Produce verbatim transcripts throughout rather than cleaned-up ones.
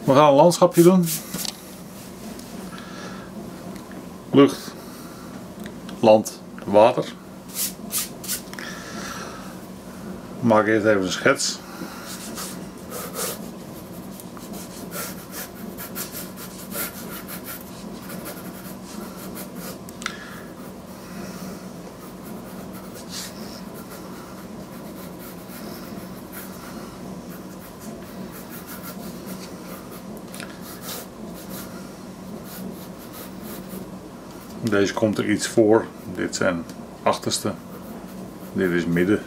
We gaan een landschapje doen. Lucht, land, water. Maak eerst even een schets. Deze komt er iets voor. Dit zijn achterste. Dit is midden.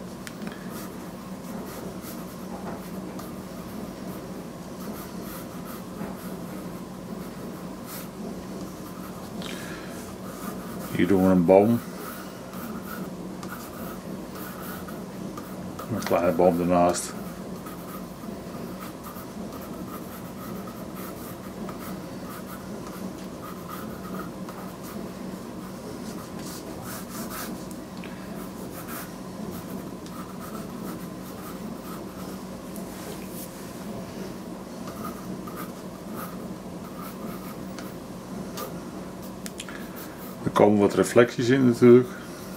Hier doen we een boom. Een kleine boom ernaast. Er komen wat reflecties in natuurlijk.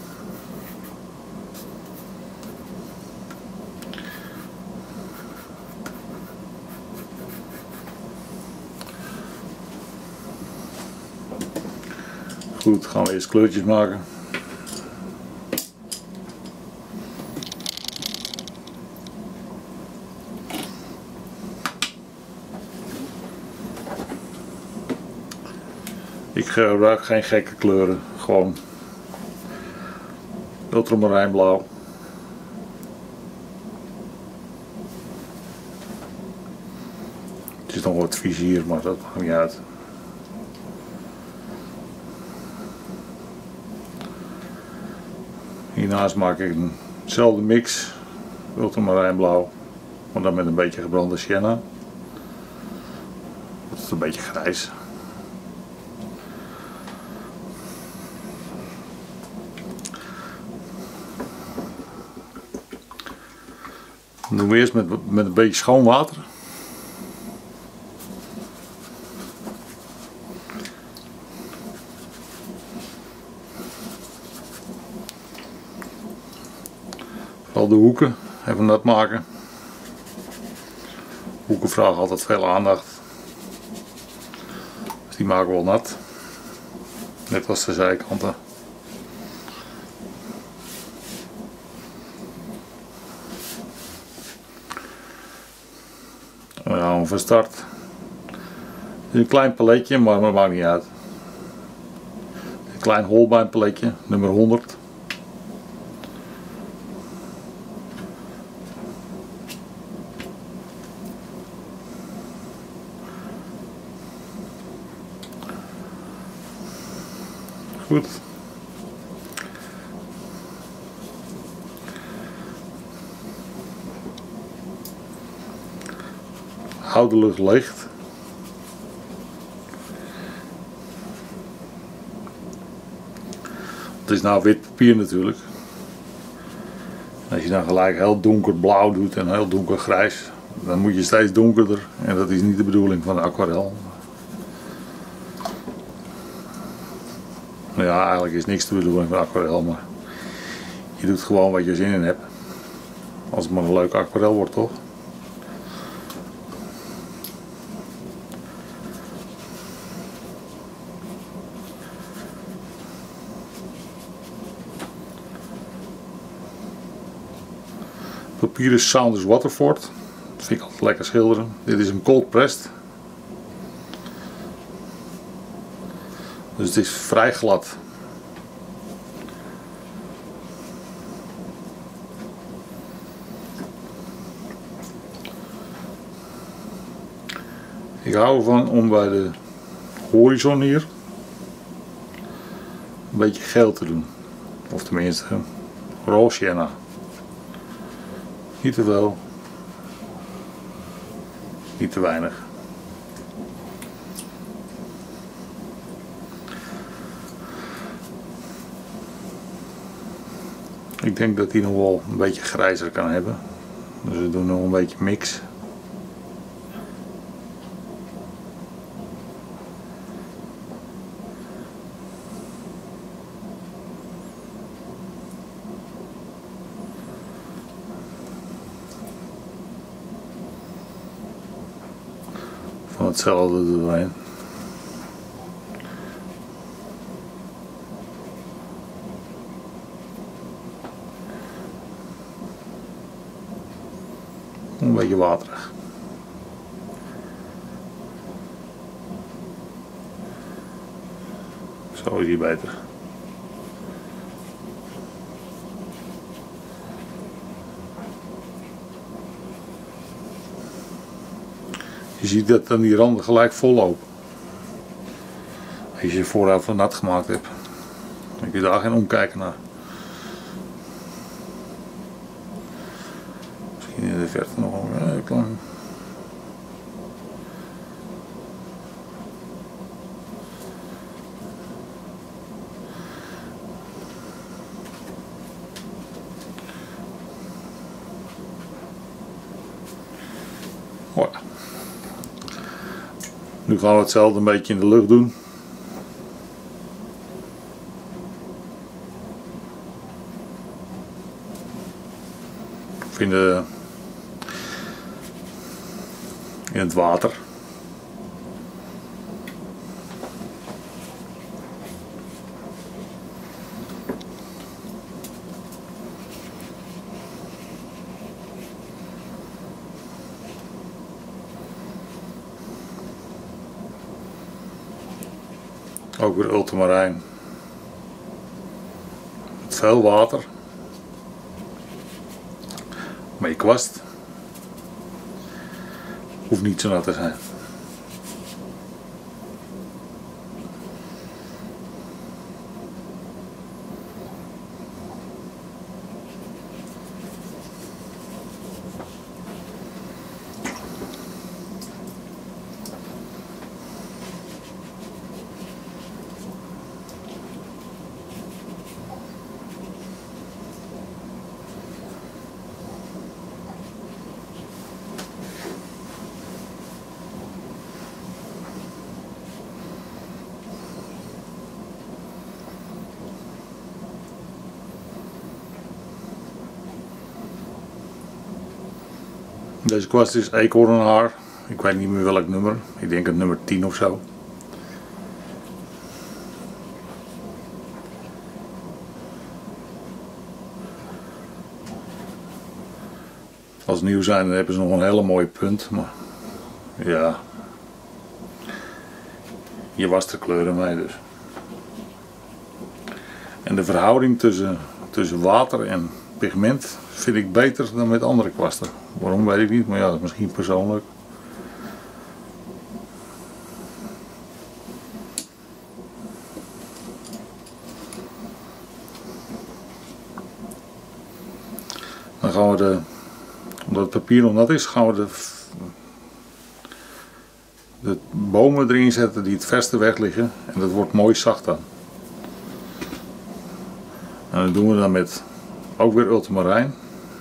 Goed, gaan we eerst kleurtjes maken. Ik gebruik geen gekke kleuren, gewoon ultramarijnblauw. Het is nog wat vizier, maar dat maakt niet uit. Hiernaast maak ik eenzelfde mix, ultramarijnblauw, maar dan met een beetje gebrande sienna. Dat is een beetje grijs. Dat doen we eerst met, met een beetje schoon water. Vooral de hoeken even nat maken. Hoeken vragen altijd veel aandacht. Dus die maken we wel nat. Net als de zijkanten. Nou, van start. Het is een klein paletje, maar dat maakt niet uit. Een klein holbeinpaletje, nummer honderd. Goed. Houd de lucht licht. Het is nou wit papier natuurlijk. Als je dan gelijk heel donker blauw doet en heel donker grijs, dan moet je steeds donkerder en dat is niet de bedoeling van de aquarel. Ja, eigenlijk is niks de bedoeling van aquarel, maar je doet gewoon wat je zin in hebt. Als het maar een leuke aquarel wordt, toch? Papier is Saunders Waterford. Dat vind ik altijd lekker schilderen. Dit is een cold pressed. Dus het is vrij glad. Ik hou ervan om bij de horizon hier een beetje geel te doen. Of tenminste roze sienna. Niet te veel. Niet te weinig. Ik denk dat hij nog wel een beetje grijzer kan hebben. Dus we doen nog een beetje mix. hetzelfde er doorheen. Een beetje waterig. Zo is hij beter. Je ziet dat dan die randen gelijk vol lopen. Als je je voorhoofd van nat gemaakt hebt. Dan heb je daar geen omkijken naar. Misschien in de verte nog een klein. Voilà. Nu gaan we hetzelfde een beetje in de lucht doen. Of in, de, in het water. Ook weer ultramarijn. Met veel water. Maar je kwast hoeft niet zo nat te zijn. Deze kwast is eekhoornhaar. Ik weet niet meer welk nummer. Ik denk het nummer tien of zo. Als ze nieuw zijn dan hebben ze nog een hele mooie punt. Maar ja. Je wast er kleuren mee dus. En de verhouding tussen, tussen water en pigment vind ik beter dan met andere kwasten. Waarom weet ik niet, maar ja, dat is misschien persoonlijk. Dan gaan we de, omdat het papier nog nat is, gaan we de, de bomen erin zetten die het verste weg liggen. En dat wordt mooi zacht dan. En dat doen we dan met ook weer ultramarijn.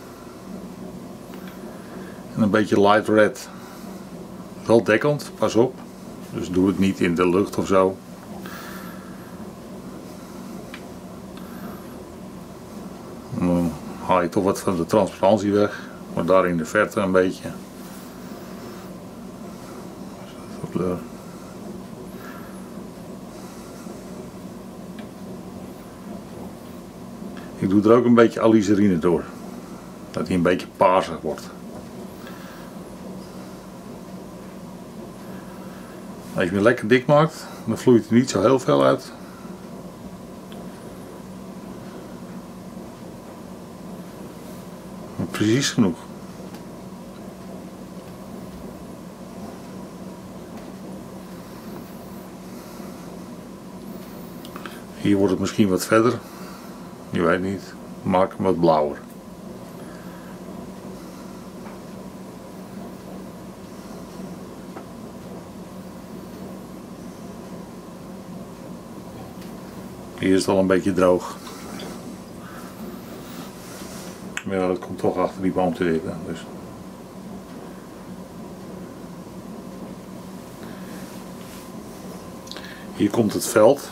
En een beetje light red. Wel dekkend, pas op. Dus doe het niet in de lucht of zo. Dan haal je toch wat van de transparantie weg. Maar daar in de verte een beetje. Kleur. Ik doe er ook een beetje alizarinne door. Dat hij een beetje paarsig wordt. Als je hem lekker dik maakt, dan vloeit er niet zo heel veel uit. Maar precies genoeg. Hier wordt het misschien wat verder. Je weet niet. Maak hem wat blauwer. Hier is het al een beetje droog. Maar ja, dat komt toch achter die boom te zitten. Dus. Hier komt het veld.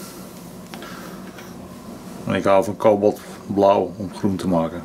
En ik hou van kobaltblauw om groen te maken.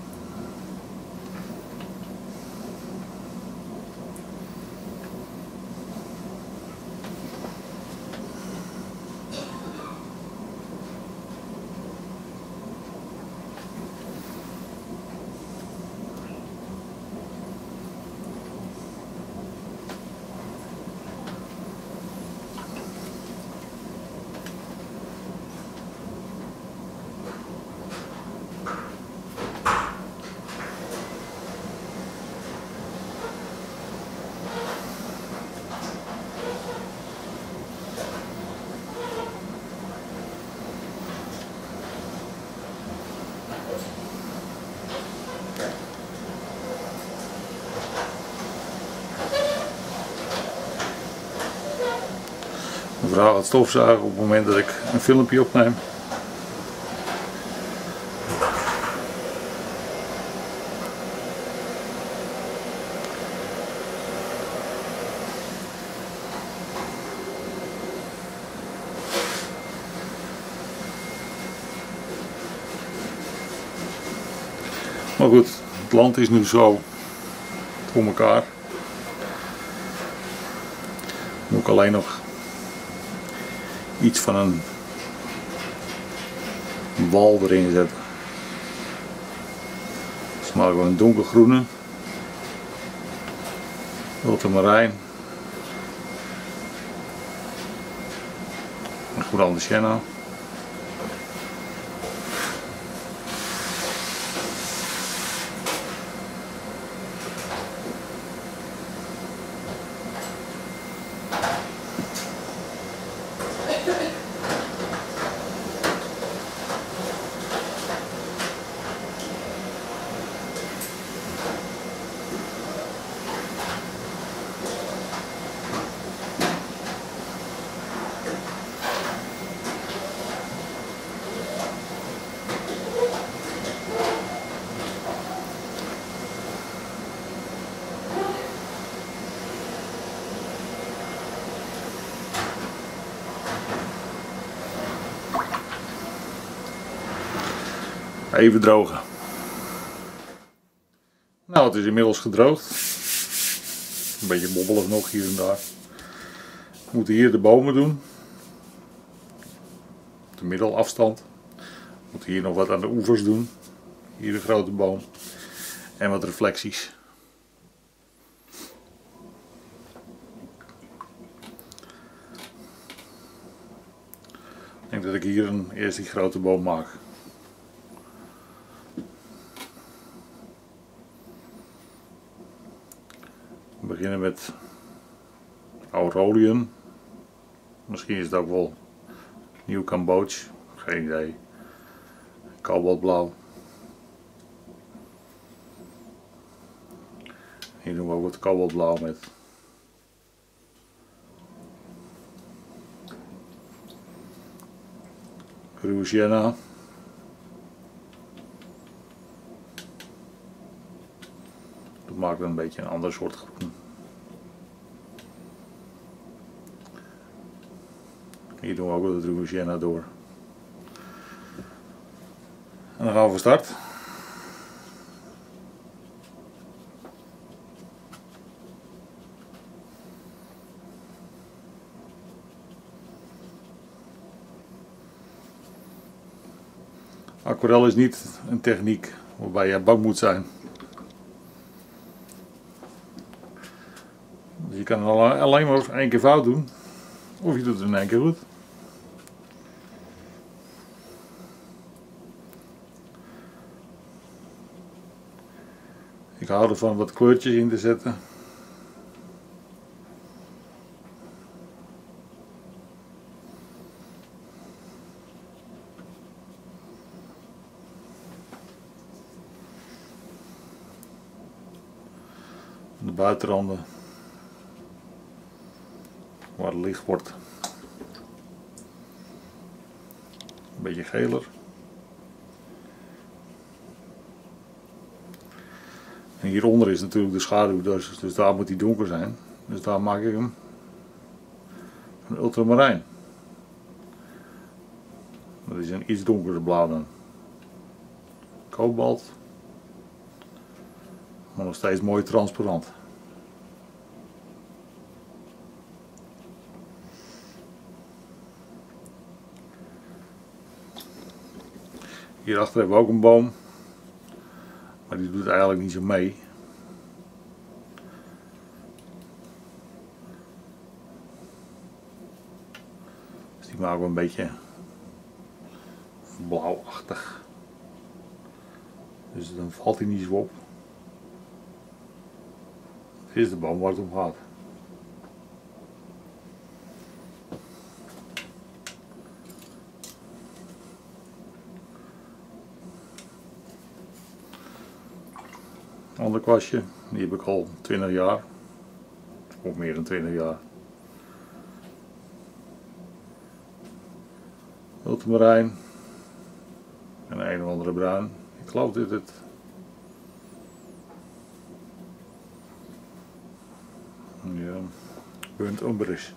Mijn vrouw gaat stofzuigen op het moment dat ik een filmpje opneem. Maar goed, het land is nu zo voor elkaar. Moet ik alleen nog iets van een wal erin zetten. Dus maken we een donkergroene ultramarijn, een Grande Sienna. Even drogen. Nou, het is inmiddels gedroogd. Een beetje bobbelig nog hier en daar. We moeten hier de bomen doen. De middelafstand. We moeten hier nog wat aan de oevers doen. Hier de grote boom. En wat reflecties. Ik denk dat ik hier een, eerst die grote boom maak. We beginnen met Aurelian. Misschien is het ook wel Nieuw Cambodge. Geen idee. Kobaltblauw. Hier doen we ook wat kobaltblauw met. Ruwe Sienna. Dat maakt dan een beetje een ander soort groen. Hier doen we ook wat Ruwe Sienna door. En dan gaan we van start. Aquarel is niet een techniek waarbij je bang moet zijn. Dus je kan het alleen maar één keer fout doen, of je doet het in één keer goed. Ik hou ervan wat kleurtjes in te zetten. De buitenranden, waar het licht wordt, een beetje geler. En hieronder is natuurlijk de schaduw, dus, dus daar moet hij donker zijn. Dus daar maak ik hem een ultramarijn. Dat is een iets donkerder blauw dan kobalt, maar nog steeds mooi transparant. Hierachter hebben we ook een boom, maar die doet eigenlijk niet zo mee. Dus die maken we een beetje blauwachtig. Dus dan valt hij niet zo op. Dit is de boom waar het om gaat. Ander kwastje, die heb ik al twintig jaar, of meer dan twintig jaar. ultramarijn en een of andere bruin. Ik geloof dat het ja, burnt umber is.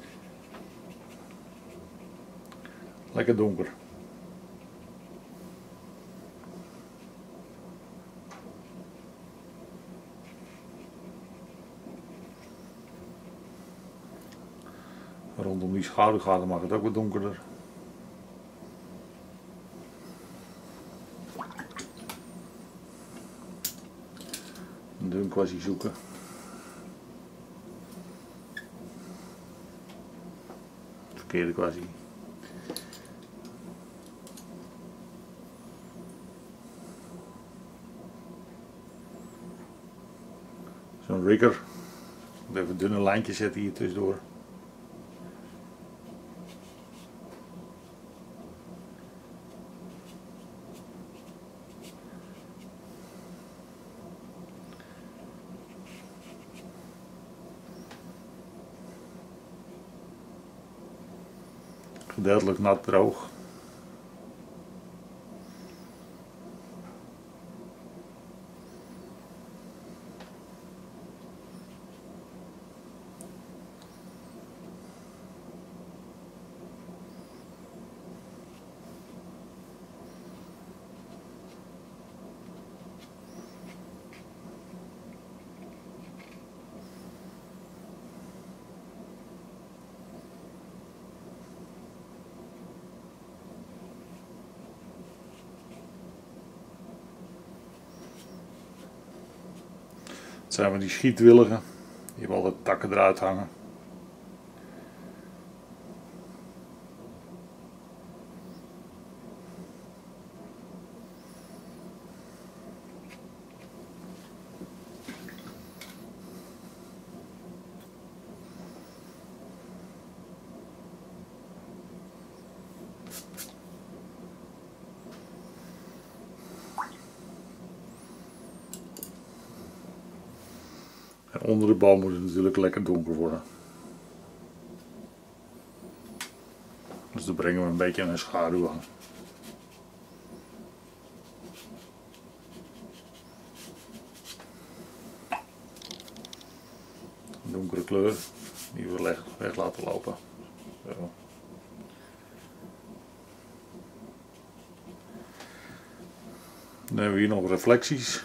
Lekker donker. Rondom die schaduwgaten maakt het ook wat donkerder. Een dun kwassie zoeken. Verkeerde kwassie. Zo'n rigger. Even dunne lijntjes zetten hier tussendoor. Gedeeltelijk nat droog. Het zijn maar die schietwilligen, die hebben altijd takken eruit hangen. En onder de boom moet het natuurlijk lekker donker worden. Dus dan brengen we een beetje een schaduw aan. Een donkere kleur die we weg, weg laten lopen. Zo. Dan hebben we hier nog reflecties.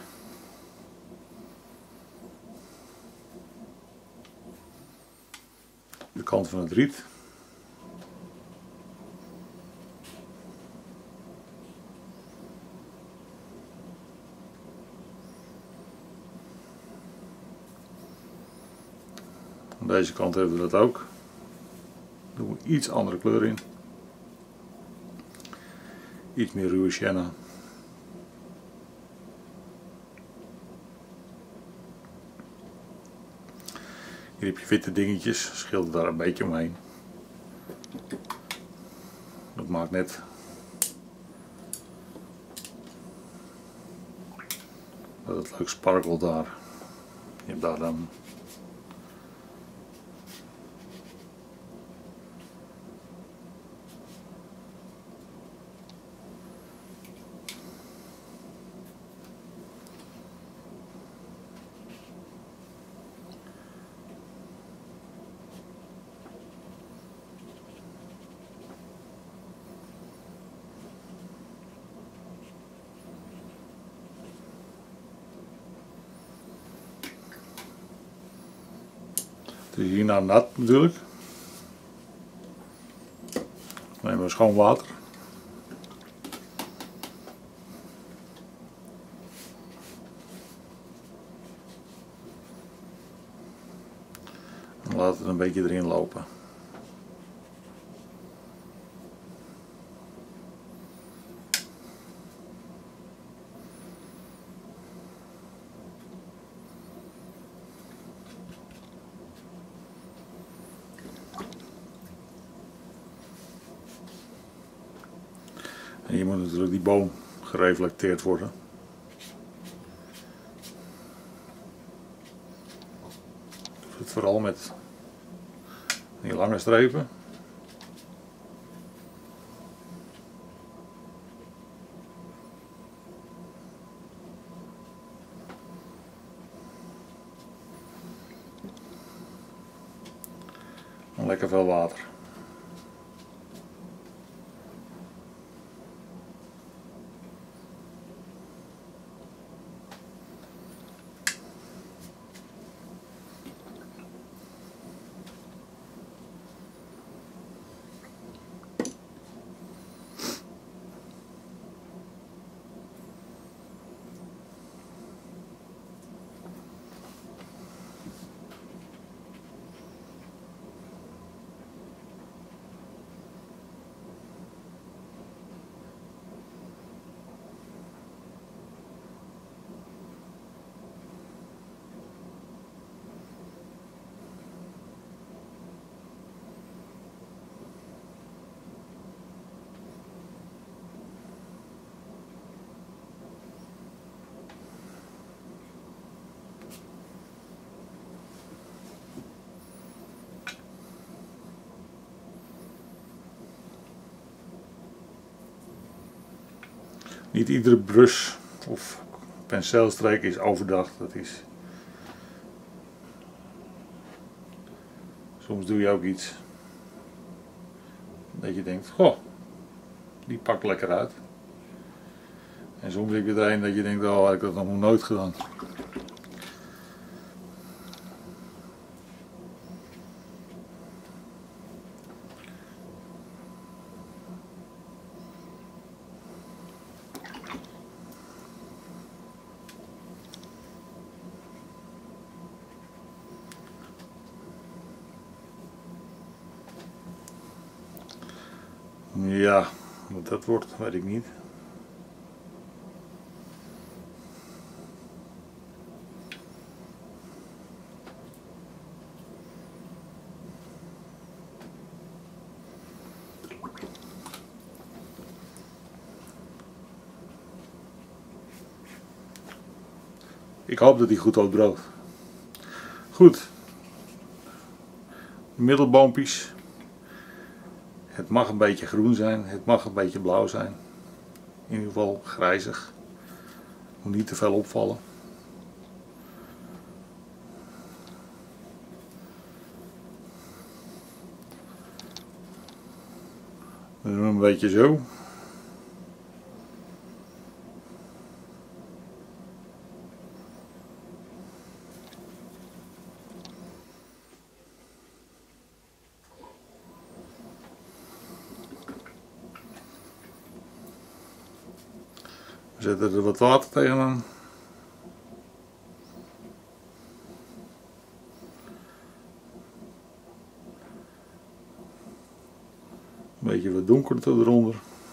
De kant van het riet. Aan deze kant hebben we dat ook. Daar doen we iets andere kleur in. Iets meer ruwe sienna. Hier heb je witte dingetjes, schilder daar een beetje omheen. Dat maakt net dat het leuk sparkelt daar. Je hebt daar dan het is hierna nat natuurlijk. Dan nemen we schoon water. En laten we het een beetje erin lopen. En hier moet natuurlijk die boom gereflecteerd worden. Ik doe het vooral met die lange strepen. Lekker veel water. Niet iedere brush of penseelstreek is overdag. Dat is... Soms doe je ook iets dat je denkt, goh, die pakt lekker uit. En soms heb je er een dat je denkt, oh, had ik dat nog nooit gedaan. Ja, wat dat wordt, weet ik niet. Ik hoop dat hij goed uitdroogt. Goed. Middelboompjes. Het mag een beetje groen zijn, het mag een beetje blauw zijn. In ieder geval grijzig. Moet niet te veel opvallen. We doen een beetje zo. We zetten er wat water tegenaan. Een beetje wat donkerte eronder.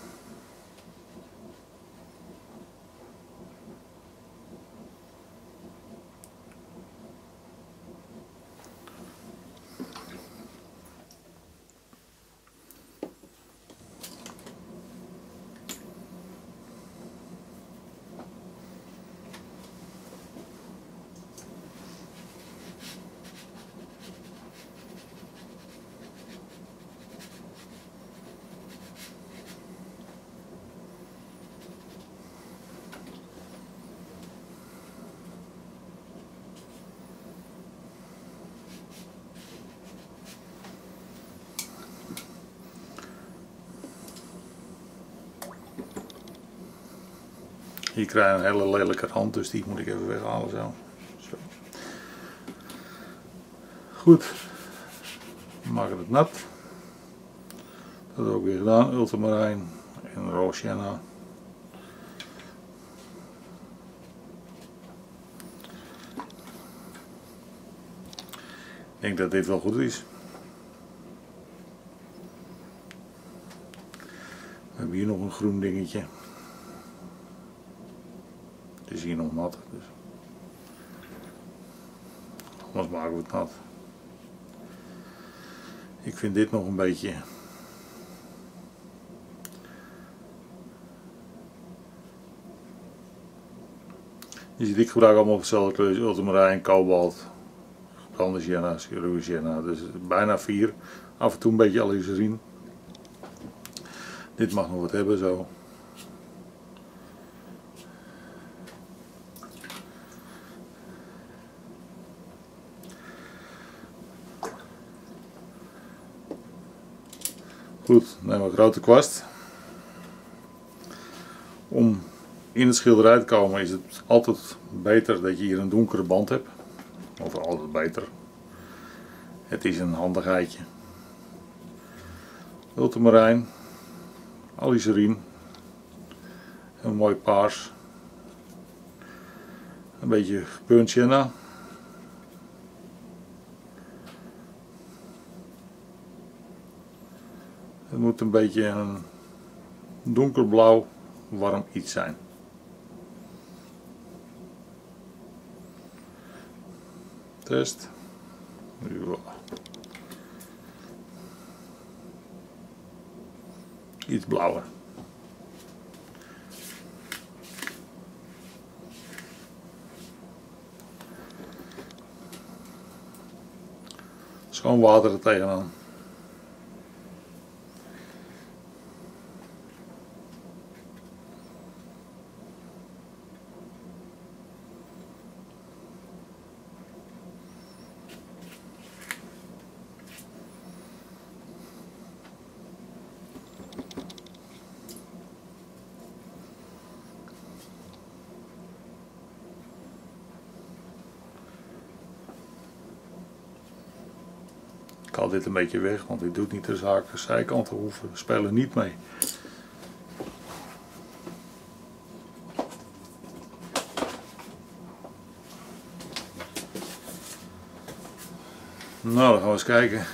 Hier krijg je een hele lelijke rand, dus die moet ik even weghalen zo. Zo. Goed, we maken het nat. Dat heb ik ook weer gedaan, ultramarijn en roze sienna. Ik denk dat dit wel goed is. We hebben hier nog een groen dingetje. Het is hier nog nat, dus anders maken we het nat. Ik vind dit nog een beetje je ziet, ik gebruik allemaal hetzelfde kleur, ultramarijn, kobalt, gebrande sienna, ruwe sienna, dus bijna vier. Af en toe een beetje alizarin. Dit mag nog wat hebben zo. Goed, dan nemen we een grote kwast. Om in het schilderij te komen is het altijd beter dat je hier een donkere band hebt. Of altijd beter. Het is een handigheidje. Ultramarijn, alizarin, een mooi paars, een beetje burnt sienna. Het moet een beetje een donkerblauw warm iets zijn. Test. Ja. Iets blauwer. Schoon water er tegenaan. Ik haal dit een beetje weg, want dit doet niet de zaak. De zijkanten hoeven spelen niet mee. Nou, dan gaan we eens kijken.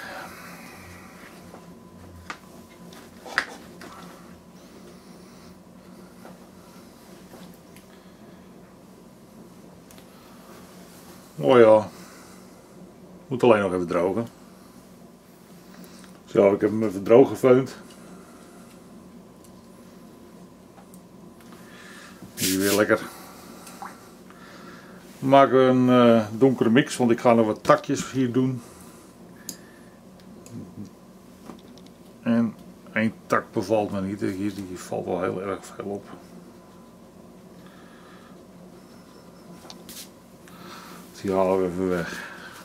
Oh ja, moet alleen nog even drogen. Zo, ik heb hem even droog gefeund. Hier weer lekker. We maken een uh, donkere mix, want ik ga nog wat takjes hier doen. En één tak bevalt me niet, hier die valt wel heel erg veel op. Die halen we even weg.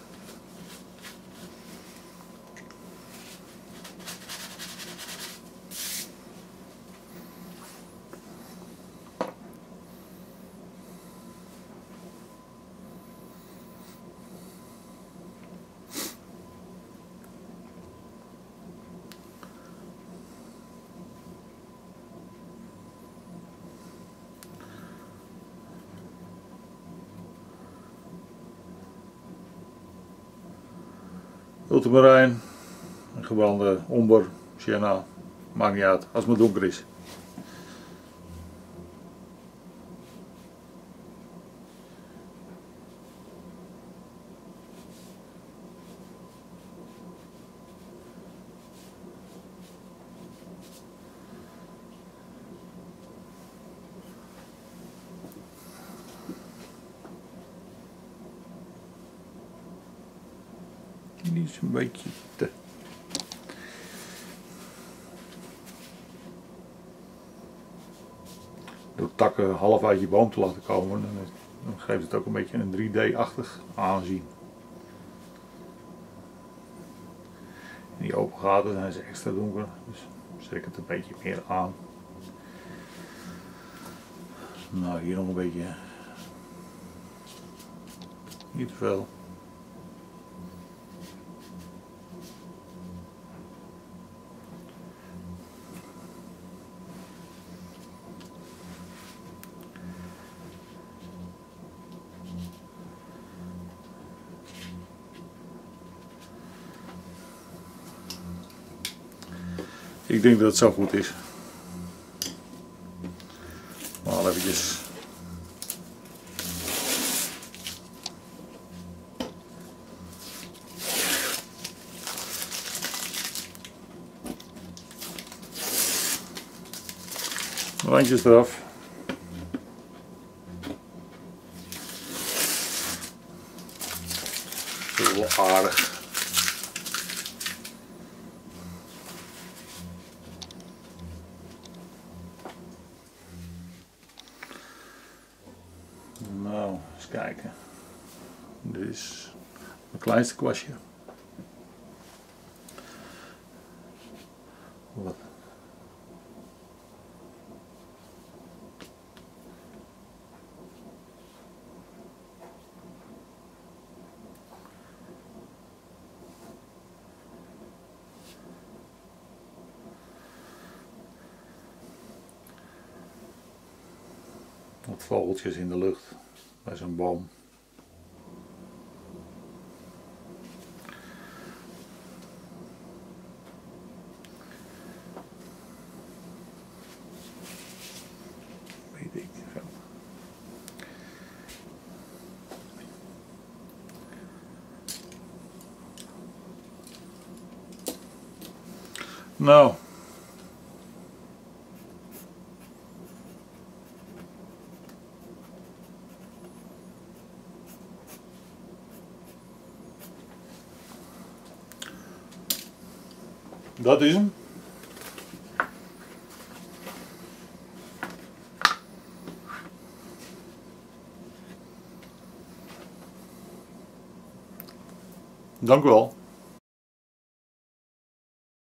Ultramarijn, gebrande omber, sienna, maakt niet uit als het maar donker is. Die is een beetje te. Door takken half uit je boom te laten komen, dan geeft het ook een beetje een drie D-achtig aanzien. En die open gaten zijn ze extra donker, dus zet ik het een beetje meer aan. Nou, hier nog een beetje. Niet te veel. Ik denk dat het zo goed is. Maar eventjes. Randjes eraf. Dat is wel aardig. Nou, eens kijken. Dit is mijn kleinste kwastje. Wat? Wat vogeltjes in de lucht bij zo'n boom. Weet ik veel. Nou. Dat is hem. Dank u wel.